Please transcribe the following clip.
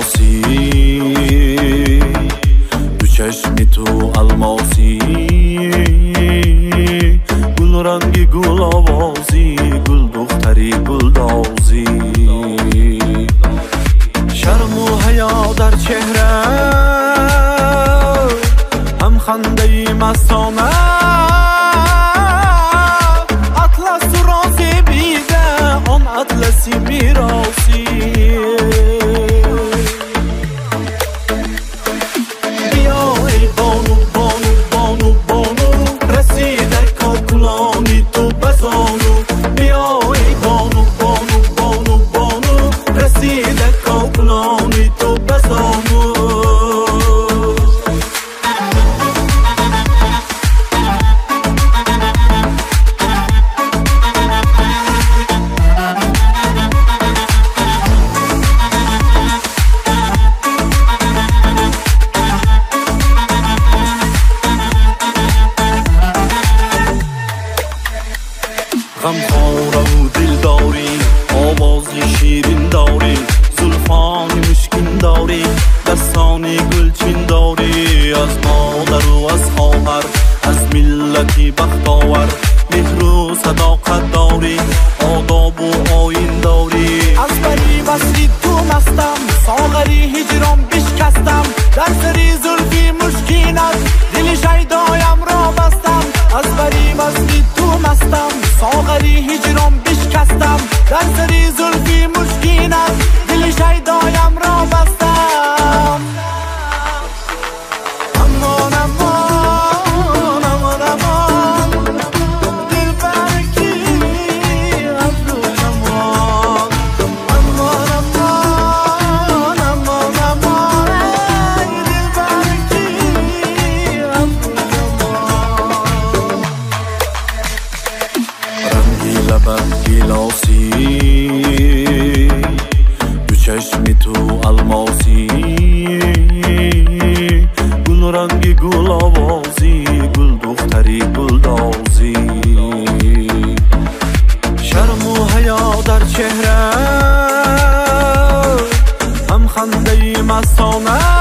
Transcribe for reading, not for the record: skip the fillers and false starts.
گیلاسی دو چشمی تو الماسی گل رنگی گل آوازی گل دختری گل دازی شرم و حیا در چهره هم خنده مستانه اطلس راسی بیده آن اطلسی میراسی بیا ای بانو بانو بانو بانو رسیده کاکلانی تو بزانو بیا ای بانو بانو بانو بانو رسیده کاکلانی تو بزانو غمخواره و دل داری آوازی شیرین داری زلفانی مشکین داری دستانی گلچین داری از مادر و از خواهر از ملتی بختاور مهر و صداقت داری آداب و آیین داری از بری وصلی تو مستم ساغری هجران بشکستم در سری زلفی مشکینت دل شیدایم را بستم از بری وصلی تو مستم ساغری هجران بشکستم در سری زلفی مشکینت دل شیدایم را بستم امان امان امان امان دل برکی ابرو کمان امان امان امان امان دل برکی ابرو کمان رنگی لبت گیلاسی دو چشمی تو الماسی گل رنگی گل آوازی گل دختری گل دازی شرم و حیا در چهره هم خنده مستانه